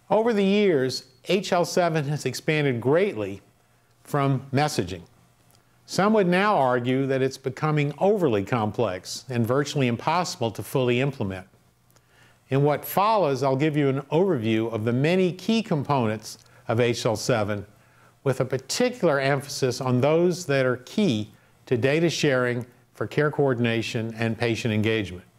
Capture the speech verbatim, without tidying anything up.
Over the years, H L seven has expanded greatly from messaging. Some would now argue that it's becoming overly complex and virtually impossible to fully implement. In what follows, I'll give you an overview of the many key components of H L seven, with a particular emphasis on those that are key to data sharing for care coordination and patient engagement.